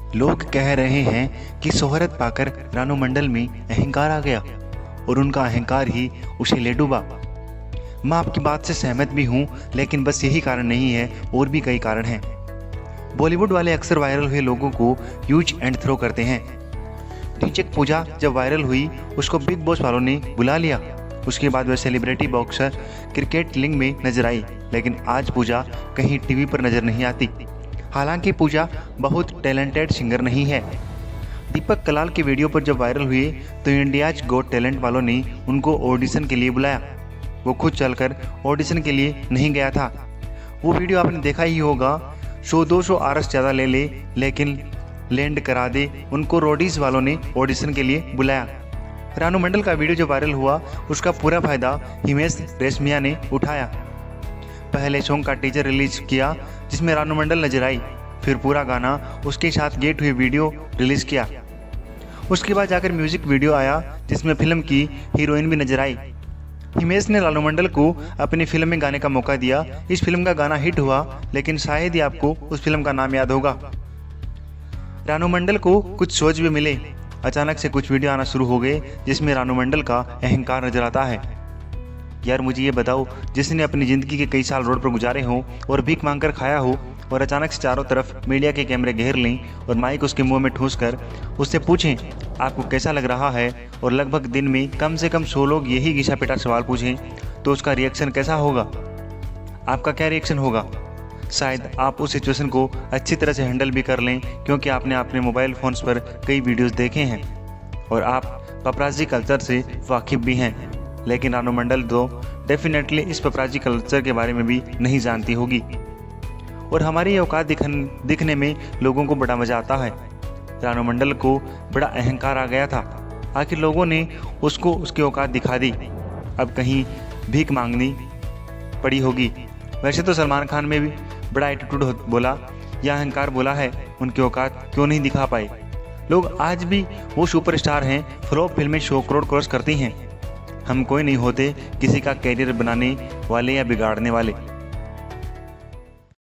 लोग कह रहे हैं कि शोहरत पाकर रानू मंडल में अहंकार आ गया और उनका अहंकार ही उसे ले डूबा। मैं आपकी बात से सहमत भी हूँ, लेकिन बस यही कारण नहीं है, और भी कई कारण हैं। बॉलीवुड वाले अक्सर वायरल हुए लोगों को यूज एंड थ्रो करते हैं। डीजे पूजा जब वायरल हुई, उसको बिग बॉस वालों ने बुला लिया। उसके बाद वह सेलिब्रिटी बॉक्सर क्रिकेट लिंग में नजर आई, लेकिन आज पूजा कहीं टीवी पर नजर नहीं आती। हालांकि पूजा बहुत टैलेंटेड सिंगर नहीं है। दीपक कलाल के वीडियो पर जब वायरल हुए तो इंडियाज गॉट टैलेंट वालों ने उनको ऑडिशन के लिए बुलाया। वो खुद चलकर ऑडिशन के लिए नहीं गया था। वो वीडियो आपने देखा ही होगा। 100-200 आरस ज़्यादा ले ले, लेकिन लैंड करा दे, उनको रोडीज वालों ने ऑडिशन के लिए बुलाया। रानू मंडल का वीडियो जो वायरल हुआ, उसका पूरा फायदा हिमेश रेशमिया ने उठाया। पहले सॉन्ग का टीजर रिलीज किया जिसमें रानू मंडल नजर आई, फिर पूरा गाना उसके साथ गेट हुई वीडियो रिलीज किया। उसके बाद जाकर म्यूजिक वीडियो आया जिसमें फिल्म की हीरोइन भी नजर आई। हिमेश ने रानू मंडल को अपनी फिल्म में गाने का मौका दिया। इस फिल्म का गाना हिट हुआ, लेकिन शायद ही आपको उस फिल्म का नाम याद होगा। रानू मंडल को कुछ सोच भी मिले। अचानक से कुछ वीडियो आना शुरू हो गए जिसमें रानू मंडल का अहंकार नजर आता है। यार मुझे ये बताओ, जिसने अपनी ज़िंदगी के कई साल रोड पर गुजारे हों और भीख मांगकर खाया हो, और अचानक से चारों तरफ मीडिया के कैमरे घेर लें और माइक उसके मुंह में ठूस कर उससे पूछें आपको कैसा लग रहा है, और लगभग दिन में कम से कम 100 लोग यही घिसा पिटा सवाल पूछें, तो उसका रिएक्शन कैसा होगा? आपका क्या रिएक्शन होगा? शायद आप उस सिचुएशन को अच्छी तरह से हैंडल भी कर लें, क्योंकि आपने अपने मोबाइल फ़ोन्स पर कई वीडियोज़ देखे हैं और आप पपराजी कल्चर से वाकिफ़ भी हैं। लेकिन रानू मंडल तो डेफिनेटली इस पपराजी कल्चर के बारे में भी नहीं जानती होगी, और हमारी औकात दिखने में लोगों को बड़ा मज़ा आता है। रानू मंडल को बड़ा अहंकार आ गया था। आखिर लोगों ने उसको उसकी औकात दिखा दी, अब कहीं भीख मांगनी पड़ी होगी। वैसे तो सलमान खान में भी बड़ा एटीट्यूड बोला या अहंकार बोला है, उनकी औकात क्यों नहीं दिखा पाए? लोग आज भी वो सुपरस्टार हैं, फ्लॉप फिल्में 100 करोड़ क्रॉस करती हैं। हम कोई नहीं होते किसी का कैरियर बनाने वाले या बिगाड़ने वाले।